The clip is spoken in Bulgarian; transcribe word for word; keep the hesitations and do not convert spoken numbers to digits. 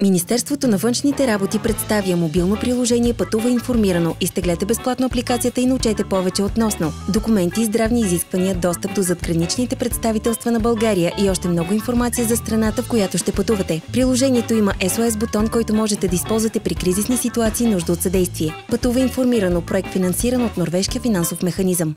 Министерството на външните работи представя мобилно приложение Пътува информирано. Изтеглете безплатно апликацията и научете повече относно документи, здравни изисквания, достъп до задграничните представителства на България и още много информация за страната, в която ще пътувате. Приложението има ес о ес бутон, който можете да използвате при кризисни ситуации и нужда от съдействие. Пътува информирано, проект финансиран от Норвежкия финансов механизъм.